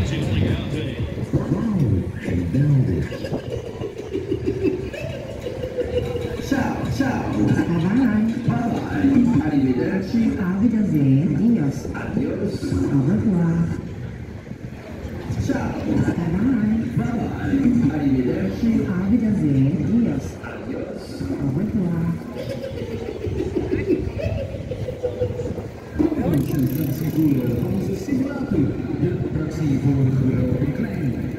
Wauw, geweldig. Ciao, ciao. Bye-bye. Bye-bye. Arrivederci. Auf Wiedersehen. Adios. Adios. Au revoir. Ciao. Bye-bye. Bye-bye. Arrivederci. Auf Wiedersehen. Adios. Adios. Au revoir. Concentratie voor onze simulator. De attractie voor grote en klein.